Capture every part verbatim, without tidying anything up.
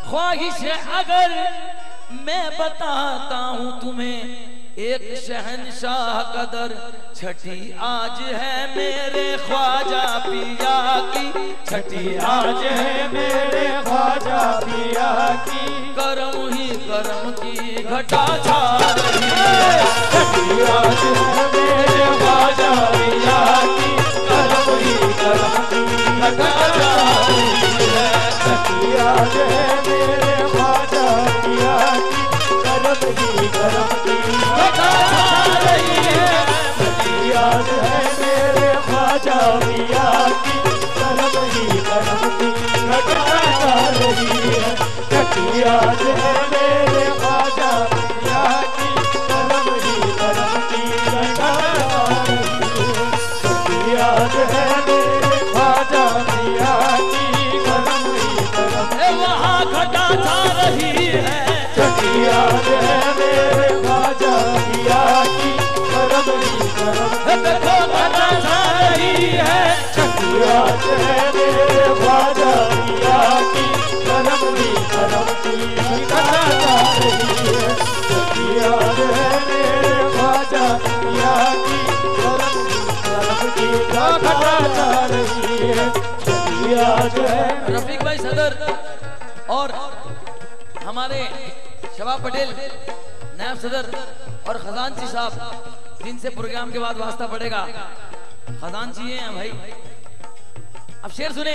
ख्वाहिश अगर मैं बताता हूँ तुम्हें एक शहनशाह कदर, छठी आज है मेरे ख्वाजा पिया की, छठी आज है मेरे ख्वाजा पिया की, करम ही करम की घटा छा रही है, छठी आज है मेरे ख्वाजा पिया की, करम ही करम की घटा छा रही है, छठी आज है मेरे ख्वाजा पिया की, करम ही करम की घटा छा रही है, छठी आज है मेरे ख्वाजा पिया की, करम ही करम की घटा छा रही है, छठी आज है मेरे ख्वाजा पिया की, करम ही करम की घटा छा रही है, छठी आज है मेरे ख्वाजा पिया की, करम ही करम की वहाँ घटा छा रही है, छठी आज है मेरे ख्वाजा पिया की, करम ही करम देखो घटा छा रही है, छठी आज है मेरे ख्वाजा पिया की, करम ही करम की घटा छा रही है, छठी आज है मेरे ख्वाजा पिया की, करम ही करम की घटा छा रही है, छठी आज है। रफीक भाई सदर और हमारे शबाब पटेल नायब सदर और खजानची साहब जिनसे प्रोग्राम के बाद वास्ता पड़ेगा, खजानची हैं भाई। अब शेर सुने,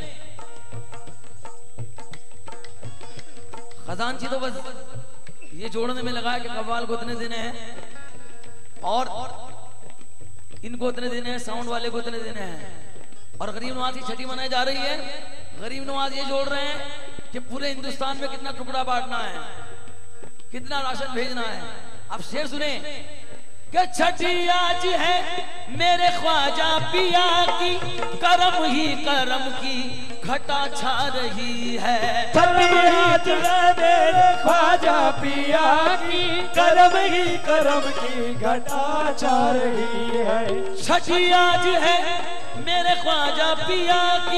खजानची तो बस ये जोड़ने में लगा है कि कव्वाल को इतने दिन है और इनको इतने दिन है, साउंड वाले को इतने दिन है, और गरीब नवाज की छठी मनाई जा रही है। गरीब नवाज ये जोड़ रहे हैं कि पूरे हिंदुस्तान में कितना टुकड़ा बांटना है, कितना राशन भेजना है। अब शेर सुने कि छठी आज है मेरे ख्वाजा पिया की, करम ही करम की घटा छा रही है, छठी आज है मेरे ख्वाजा पिया की, करम ही करम की घटा छा रही है, छठी आज है मेरे ख्वाजा पिया की,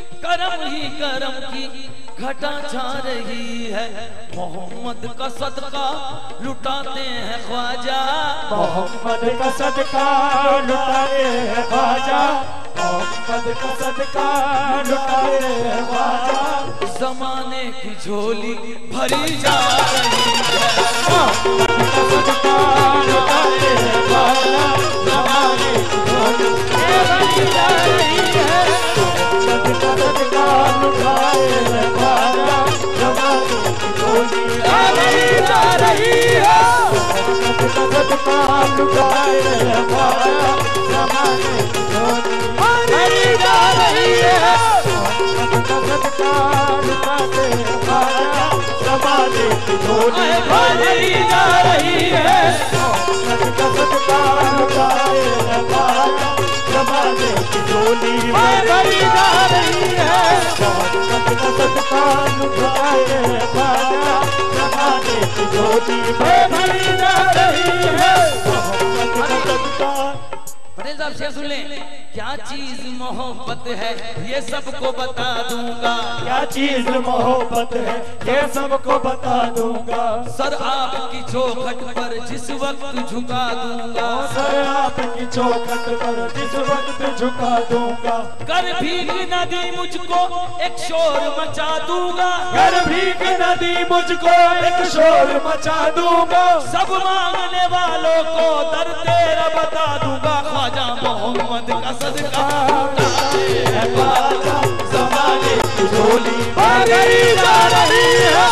करम ही करम की घटा छा रही है, मोहम्मद का सदका लुटाते हैं ख्वाजा, मोहम्मद का सदका लुटाते हैं ख्वाजा, मोहम्मद का सदका लुटाते हैं ख्वाजा, जमाने की झोली भरी जा रही है, मोहम्मद का सदका लुटाते हैं ख्वाजा, जमाने की झोली भरी जा रही है, मोहम्मद का सदका लुटाए हैं ख्वाजा, जमाने की झोली भरी जा रही है, मोहम्मद का सदका लुटाए हैं ख्वाजा, जमाने की झोली भरी जा रही है, मोहम्मद का सदका लुटाते हैं ख्वाजा, जमाने की झोली भरी जा रही है, मोहम्मद का सदका लुटाए हैं ख्वाजा, जमाने की झोली भरी जा रही है, मोहम्मद का सदका लुटाए हैं ख्वाजा, जमाने की झोली भरी जा रही है, मोहम्मद का सदका। पटेल साहब शेर सुन लें, क्या चीज मोहब्बत है ये सबको बता दूंगा, क्या चीज मोहब्बत है ये सबको बता दूंगा, सर आपकी चौखट पर जिस वक्त झुका दूंगा, सर आपकी चौखट पर जिस वक्त झुका दूंगा, कर भीग नदी मुझको एक शोर मचा दूंगा, कर भीग नदी मुझको एक शोर मचा दूंगा, सब मांगने वालों को दर तेरा बता दूंगा, ख्वाजा मोहम्मद का सदका लुटाते हैं ख्वाजा, ज़माने की झोली भरी जा रही है,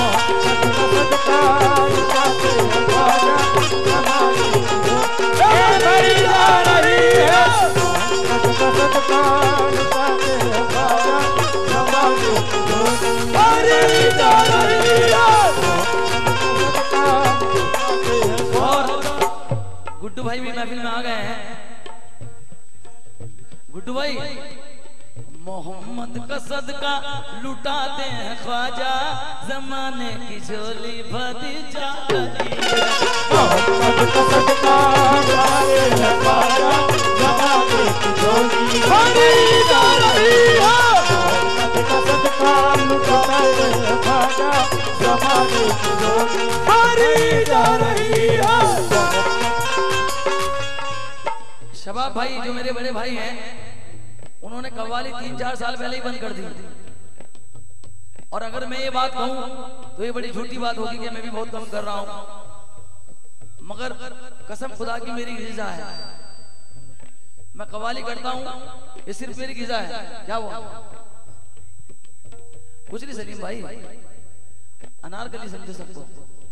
मोहम्मद का सदका लुटाते हैं ख्वाजा, ज़माने की झोली भरी जा रही है, मोहम्मद का सदका लुटाते हैं ख्वाजा, ज़माने की झोली भरी जा रही है, मोहम्मद का सदका लुटाते हैं। और गुड्डू भाई भी महफिल में आ गए हैं। गुड्डू भाई, मोहम्मद का सदका लुटाते हैं ख्वाजा, जमाने की झोली भरी जा रही है, मोहम्मद का सदका लुटाते हैं ख्वाजा, जमाने की झोली भरी जा रही है, मोहम्मद का सदका लुटाते हैं ख्वाजा ज़माने की रोटी हारी जा रही है। शबाब भाई जो मेरे बड़े भाई हैं, उन्होंने कव्वाली तीन चार साल पहले ही बंद कर दी। और अगर मैं ये बात कहूं तो ये बड़ी झूठी बात होगी कि मैं भी बहुत कम कर रहा हूं, मगर कसम खुदा की मेरी गिज़ा है, मैं कव्वाली करता हूं, ये सिर्फ मेरी गिज़ा है। क्या हुआ? कुछ नहीं सलीम भाई, अनारकली समझे सबको।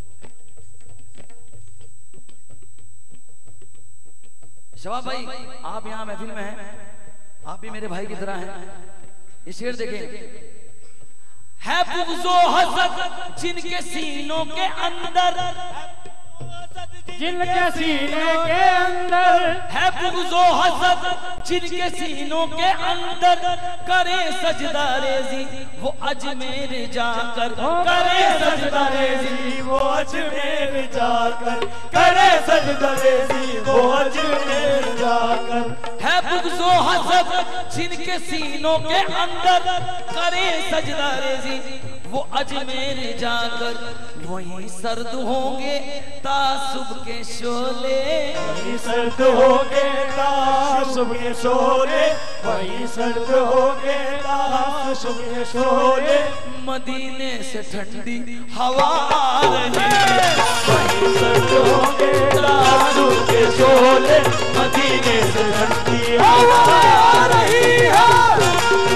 शबाब भाई आप यहाँ महफिल में हैं, आप भी मेरे भाई की तरह हैं। ये शेर देखें, है बुग़्ज़ो हसद जिनके सीनों के अंदर, जिनके सीने के अंदर है बुग़्ज़ो हसद जिनके सीनों के अंदर, करे सजदा रेज़ी वो अजमेर जाकर, करे सजदा रेज़ी वो अजमेर जाकर, करे सजदा रेज़ी वो अजमेर जाकर। है बुग़्ज़ो हसद जिनके सीनों के अंदर, करे सजदा रेज़ी वो अजमेर जाकर, वहीं सर्द होंगे तासुब के शोले, वहीं सर्द होंगे तासुब के शोले, वहीं सर्द होंगे तासुब के शोले। मदीने से ठंडी हवा आ रही है, वहीं सर्द होंगे तासुब के शोले, मदीने से ठंडी हवा आ रही है।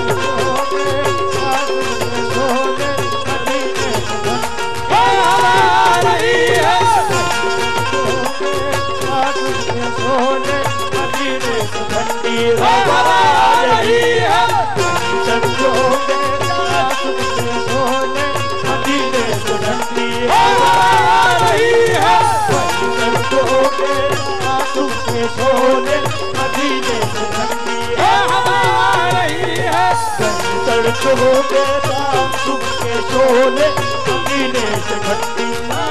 सोने मदीने से ठंडी हवा आ रही है, सड़कों पे तासुब के शोले, मदीने से ठंडी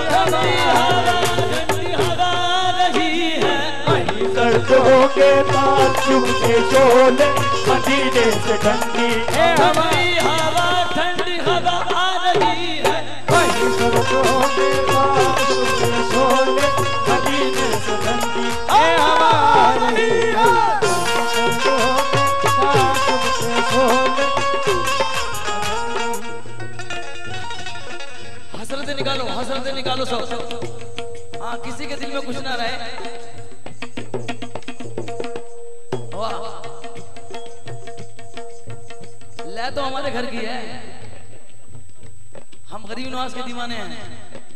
हवा आ रही है। वहीं सड़कों के तासुब के शोले, मदीने से ठंडी हवा, ठंडी हवा आ रही है। वहीं सड़कों के तासुब के शोले, मदीने से ठंडी हवा आ रही है। हसरत निकालो, हसरत निकालो सब। हाँ, किसी के दिल में कुछ ना रहे। वाह, ले तो हमारे घर की है, हम गरीब नवाज के दीवाने हैं।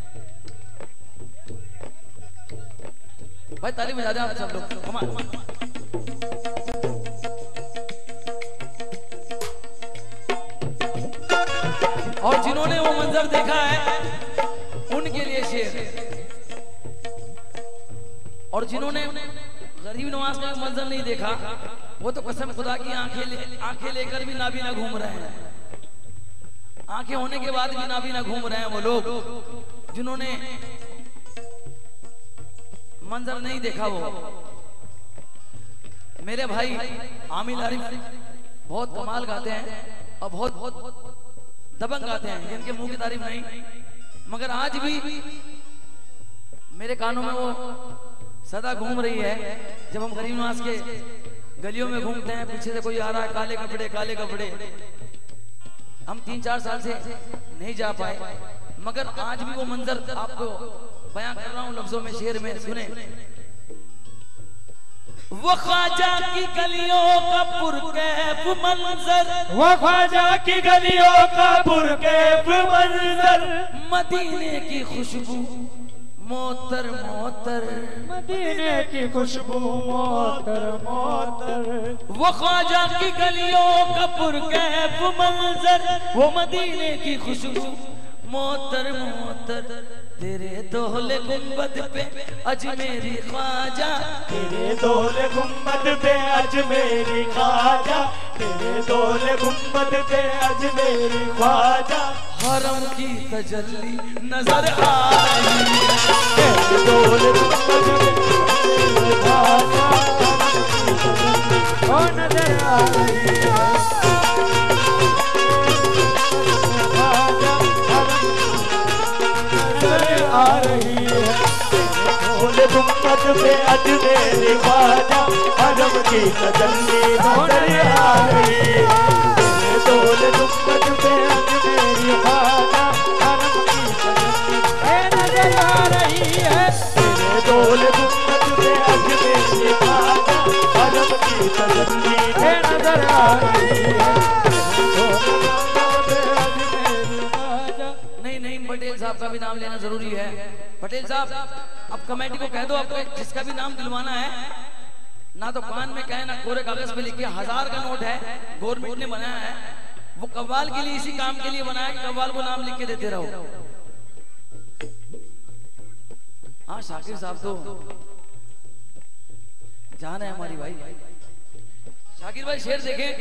भाई ताली बजा दें आप सब लोग, कमाल। और जिन्होंने वो मंजर देखा है उनके लिए शेर, और जिन्होंने गरीब नवाज का मंजर नहीं देखा वो तो कसम खुदा की आंखें ले, आंखें लेकर भी नाबीना घूम रहे हैं, आंखें होने के बाद भी नाबीना घूम रहे हैं वो लोग जिन्होंने मंजर नहीं देखा। वो मेरे भाई आमिर आरिफ बहुत कमाल गाते हैं और बहुत बहुत दबंग गाते हैं, जिनके मुंह की तारीफ नहीं, मगर आज भी मेरे कानों में वो सदा घूम रही है। जब हम गरीब नवाज के गलियों में घूमते हैं, पीछे से कोई आ रहा है, काले कपड़े काले कपड़े, हम तीन चार साल से नहीं जा पाए, मगर आज भी वो मंजर आपको बयां कर रहा हूं लफ्जों में, शेर में, सुने। वो ख्वाजा की गलियों का पुरकैफ मंजर, वो ख्वाजा की गलियों का पुरकैफ मंजर, मदीने की खुशबू मोतर मोतर, मदीने की खुशबू मोतर मोतर। वो ख्वाजा की गलियों का पुरकैफ मंजर, वो मदीने की खुशबू मोतर मोतर। तेरे दोहले गुंबद पे अजमेरी ख्वाजा, तेरे दोहले गुंबद पे अजमेरी ख्वाजा, तेरे दोहले गुंबद पे अजमेरी ख्वाजा। हरम की तजल्ली नजर आ रही है, तेरे दोहले गुंबद पे ख्वाजा ओ नजर आ रही है। ख्वाजा हरम गुम्बद पे अजमेरी ख्वाजा हरम की तजल्ली नजर आ रही है। तेरे डोल गुम्बद पे अजमेरी ख्वाजा हरम की तजल्ली नजर आ रही है। तेरे डोल गुम्बद पे अजमेरी ख्वाजा हरम की तजल्ली नजर आ रही है। नहीं नहीं पटेल साहब का भी नाम लेना जरूरी है। पटेल साहब अब कमेटी को कह दो, आपको जिसका भी नाम दिलवाना है ना तो कान में कहे ना कोरे कागज पे लिखिए। हजार का नोट है, गवर्नमेंट ने बनाया है, वो कव्वाल के लिए इसी काम के लिए बनाया कि कव्वाल को नाम लिख के देते रहो। हाँ शाकिर साहब तो जान है हमारी भाई। शाकिर भाई शेर देखें।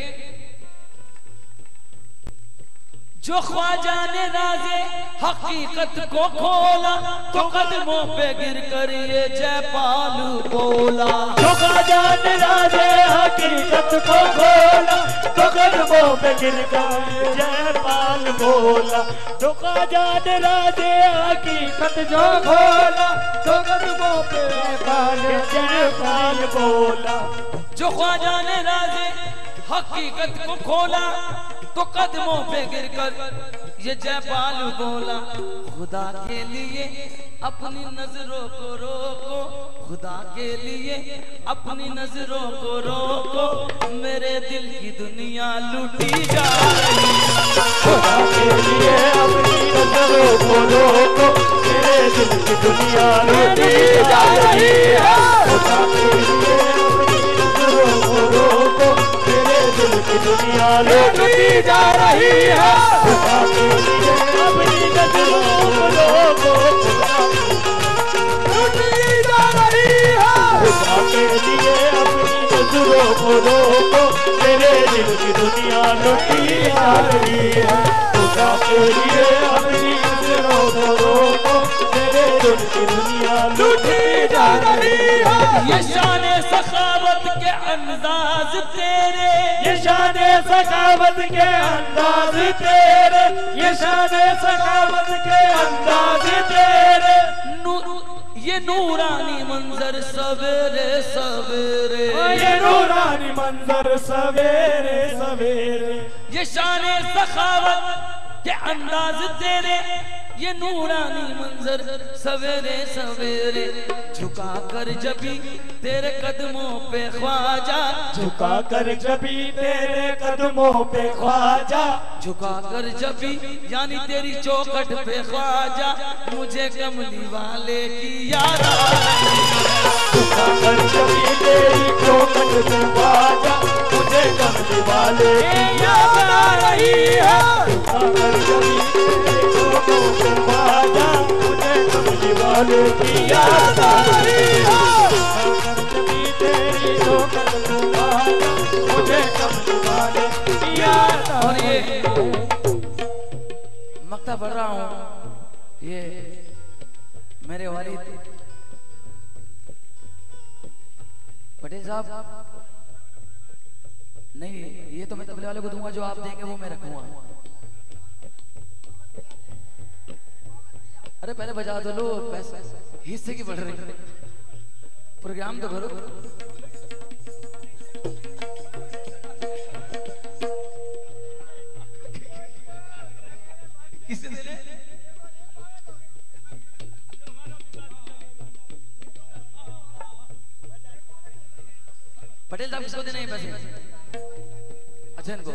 जो ख्वाजा ने राज़े हकीकत को खोला तो कदमों पे गिर कर ये जयपाल बोला। जो ख्वाजा ने राज़े हकीकत को खोला तो कदमों पे गिर कर जयपाल बोला। जो ख्वाजा ने राज़े हकीकत जो खोला तो कदमों पे जयपाल बोला। जो ख्वाजा ने राज़े हकीकत को खोला तो कदमों पे गिरकर ये जयपाल बोला। खुदा के लिए अपनी नजरों को रोको, खुदा के लिए अपनी नजरों को रोको, मेरे दिल की दुनिया लूटी जा रही है। खुदा के लिए अपनी नजरों को रोको, मेरे दिल की दुनिया लूटी जा रही है। खुदा के लिए अपनी नजरों को रोको, मेरे दिल की दुनिया लूटी जा रही है। खुदा के लिए अपनी नजरों को रोको, लूटी जा रही है। खुदा के लिए अपनी नजरों को रोको, मेरे दिल की दुनिया लूटी जा रही है। खुदा के लिए अपनी नजरों को रोको, मेरे दिल की दुनिया लूटी जा रही है। ये शान सखावत के अंदाज तेरे, ये शान सखावत के अंदाज तेरे, ये शान सखावत के अंदाज तेरे। ये नूरानी मंजर सवेरे सवेरे, ये नूरानी मंजर सवेरे सवेरे। ये शान सखावत के अंदाज तेरे, ये नूरानी मंजर सवेरे सवेरे। झुका कर जबी तेरे कदमों पे ख्वाजा, झुका कर जबी तेरे कदमों पे ख्वाजा, झुका कर जबी यानी तेरी चौखट पे ख्वाजा, मुझे कमली वाले की याद आ रही है। झुका कर जबी तेरी चौखट पे ख्वाजा, मुझे कमली वाले की याद आ रही है। झुका कर जबी तेरी चौखट पे ख्वाजा, मुझे कमली वाले की याद आ रही है। मुझे कमली वाले की याद आ और रही ये है। मक्ता पढ़ रहा हूँ, ये मेरे वालिद पटेल साहब, नहीं ये तो मैं तबले वाले को दूंगा, जो आप देंगे वो मैं रखूंगा। अरे पहले बजा दो लो, पैसे हिस्से की बढ़ रही, प्रोग्राम तो करो। किसे दे रहे? पटेल साहब किसको देने हैं पैसे? अच्छा इनको।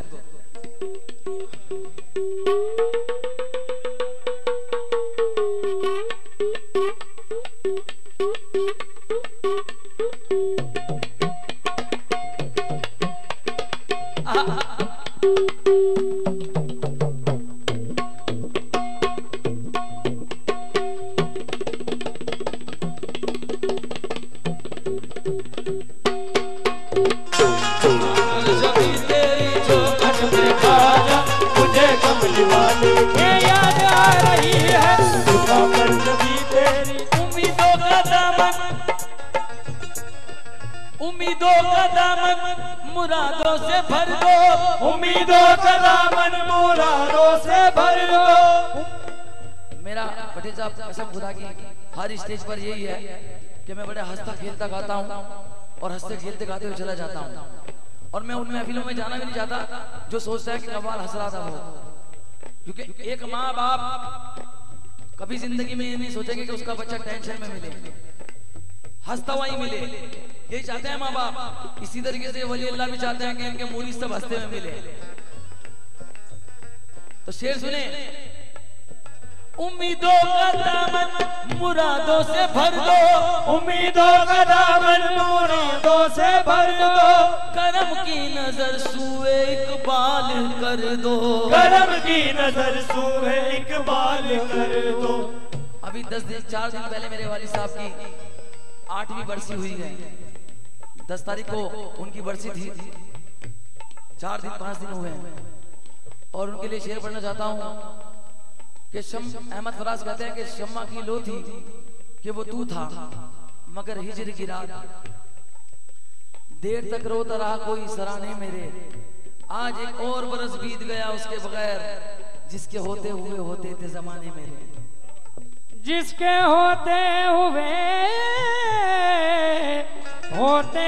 उम्मीदों का दामन मुरादों से भर दो, उम्मीदों का दामन मुरादों से भर दो। मेरा पटेल साहब कसम खुदा की हर स्टेज पर यही है कि मैं बड़े हंसता खेलता गाता हूँ और हंसते खेलते गाते हुए चला जाता हूँ, और मैं उन महफिलों में जाना भी नहीं चाहता जो सोचता है कि कव्वाल हंस रहा था वो। क्योंकि एक माँ बाप कभी जिंदगी में ये नहीं सोचेंगे कि उसका बच्चा टेंशन में मिले, हंसता हुआ ही मिले। यही चाहते हैं माँ बाप। इसी तरीके से वली अल्लाह भी चाहते हैं कि इनके मुरीद सब हंसते हुए मिले। तो शेर सुने, उम्मीदों का दामन मुरादों से भर दो, उम्मीदों का दामन मुरादों से भर दो, करम की नजर सूए इकबाल कर दो, करम की नजर सूए इकबाल कर दो। अभी दस दिन चार दिन पहले मेरे वालिद साहब की आठवीं बरसी हुई है। दस तारीख को उनकी बरसी थी, चार दिन पांच दिन हुए हैं। और उनके लिए शेर पढ़ना चाहता हूँ कि शम अहमद फराज कहते हैं कि शम्मा की लो थी कि वो तू था, मगर हिजर की रात देर तक रोता रहा कोई सराहने मेरे। आज एक और बरस बीत गया उसके बगैर, जिसके होते हुए होते थे जमाने मेरे। जिसके होते हुए होते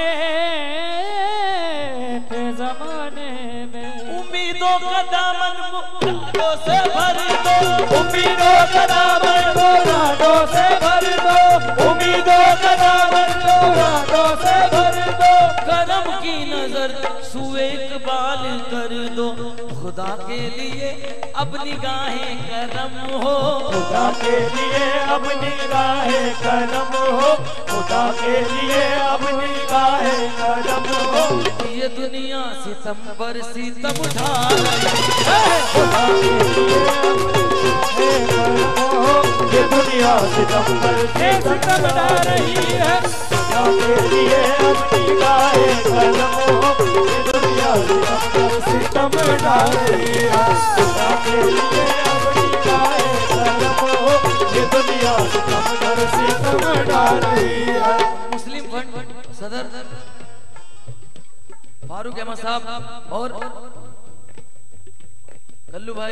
थे जमाने में। उम्मीदों का दामन मुरादों से भर दो, उम्मीदों का दामन मुरादों से भर दो, उम्मीदों का दामन मुरादों से भर दो, करम की नजर सूए इकबाल कर दो। खुदा के लिए अब निगाहें करम हो, खुदा के लिए अब निगाहें करम हो, खुदा के लिए अब निगाहें करम हो। ये दुनिया सितम पर सितम ढा रही है, खुदा के लिए अब निगाहें करम हो, ये दुनिया सितम पर सितम ढा रही है। खुदा के लिए अब निगाहें करम हो, ये दुनिया सितम पर सितम ढा रही है। खुदा के लिए अब निगाहें करम हो, ये दुनिया सितम पर सितम ढा रही है। मुस्लिम फंड सदर फारूक अहमद साहब और कल्लू भाई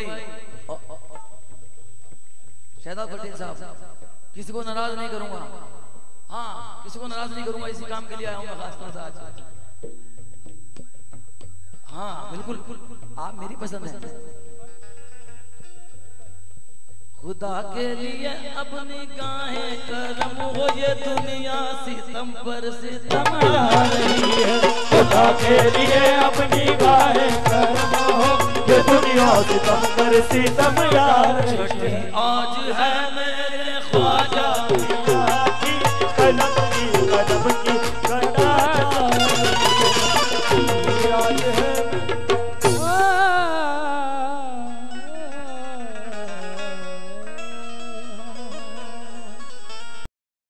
शहजाद पटेल साहब, किसी को नाराज नहीं करूंगा। हाँ, किसी को नाराज नहीं करूंगा, इसी काम के लिए आया हूं मैं खासतौर से आज। हाँ बिल्कुल, आप मेरी पसंद है। खुदा के लिए अब निगाहें करम हो, ये दुनिया सितम पर सितम ढा रही है। खुदा के लिए अब निगाहें करम हो, ये दुनिया सितम पर सितम ढा रही है। आज है मेरे ख्वाजा की कलम की कलम की कटा, आज है